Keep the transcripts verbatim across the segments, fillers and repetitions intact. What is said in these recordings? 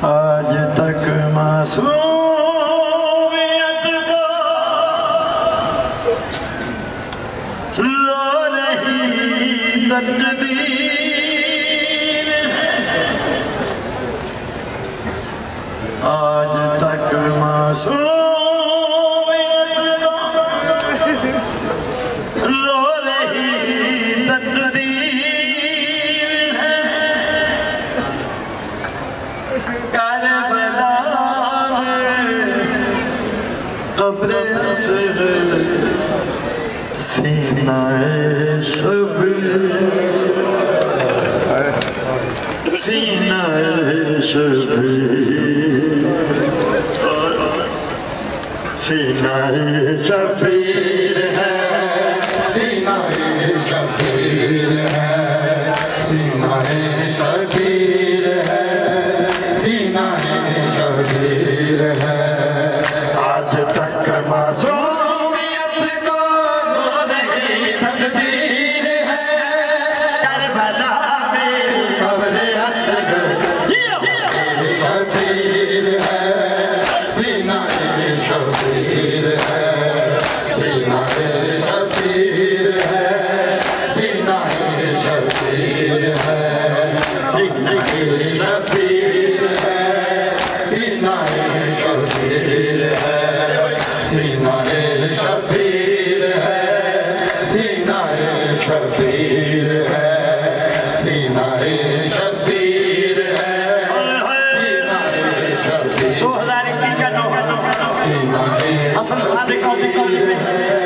आज तक मासूमियत को लो रही तकदीर है। आज तक मासूमियत को लो रही तकदीर है। करबला कब्र असग़र सीनाए शबीर, सीनाए शबीर, सीनाए शबीर है, सीनाए शबीर है, सीनाए शबीर है, सीनाए शबीर है। आज तक मासूमियत को लो रही तकदीर है। करबला में कब्र असग़र शबीर है, सीनाए शबीर है, सीनाए शबीर है, सीनाए शबीर है, सीनाए शबीर है, सीनाए शबीर है, सीनाए शबीर है, सीनाए शबीर है, सीनाए शबीर है, सीनाए शबीर। दो हजार इक्कीस का नौ सीनाए असल सादे कॉफी कॉफी में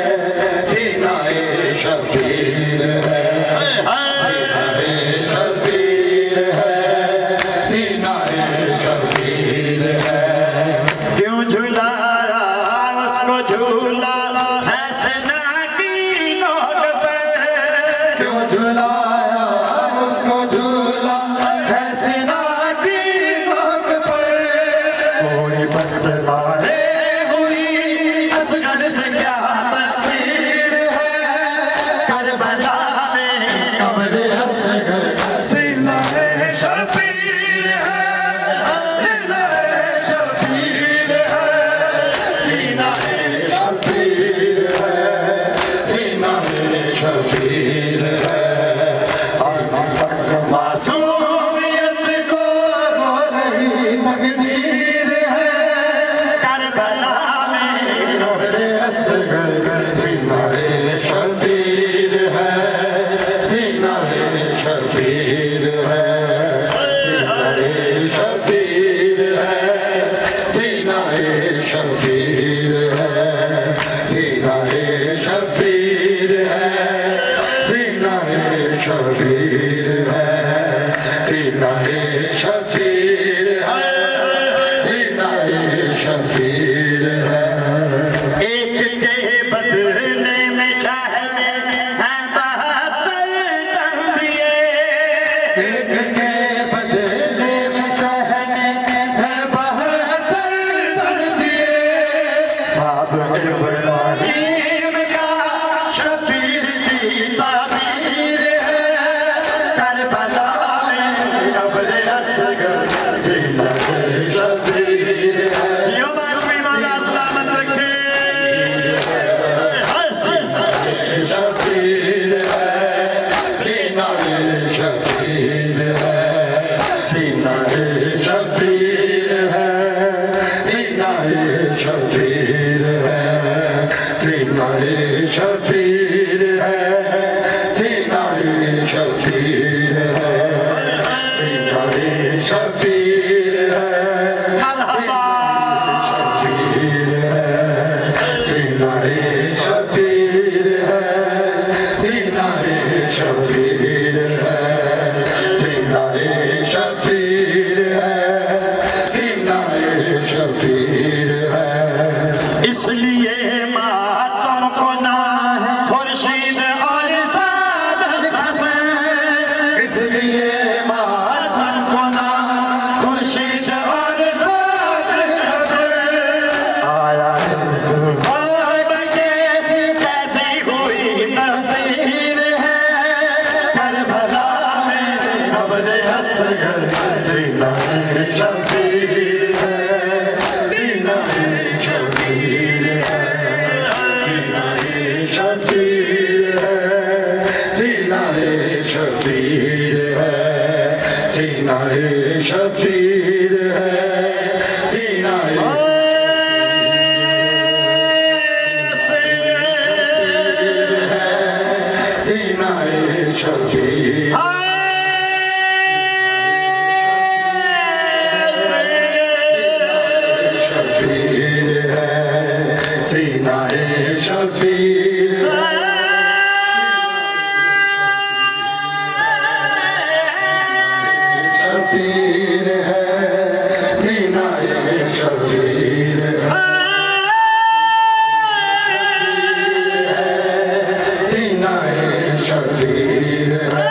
सीनाए शबीर है, सीनाए शबीर है, सीनाए शबीर है। क्यों झुलाया उसको झूला है सना की नोक पे। क्यों झुलाया उसको झूला है सीना की नोक पर। कोई बतलाए हुई असग़र से क्या तस्वीर है। करबला में कब्र असग़र सीनाए शबीर है, सीनाए शबीर है, सीनाए शबीर है, सीनाए शबीर है। आज तक मासूमियत को लो रही तकदीर है। करबला में कब्र असग़र सीनाए शबीर है, सीनाए शबीर है, सीनाए शबीर है, सीनाए शबीर है, सीनाए शबीर है, सीनाए शबीर है, सीनाए शबीर है, सीनाए शबीर है। एक के बदले में शाह ने है बहत्तर तंदिए। एक के बदले में शाह ने है बहत्तर कर दिए। साद इब्राहीम का शबीर की ताबीर है। करबला में कब्र असग़र सीनाए शबीर है, जियो बाज़मी मौला सलामत रखे। शबीर है, सीनाए शबीर है, सीनाए शबीर है, सीनाए शबीर है, सीनाए शबीर है, सीनाए शबीर है, सीनाए शबीर है, मरहबा शबीर है, सीनाए शबीर है, सीनाए शबीर है, सीनाए शबीर है, सीनाए शबीर है। इसलिए मातम को ना खुर्शीद और सादत से। इसलिए मातम को ना खुर्शीद और सादत से। आया ख्वाब कैसी कैसी हुई तस्वीर है। करबला में कब्र असग़र सीनाए शबीर शबीर है सीनाए सीनाए शबीर शबीर है सीनाए शबीर शबीर है सीनाए शबीर है सीनाए शबीर है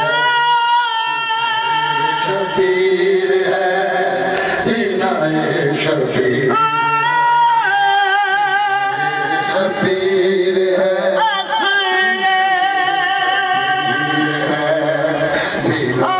शबीर है सीनाए शबीर शबीर है सीना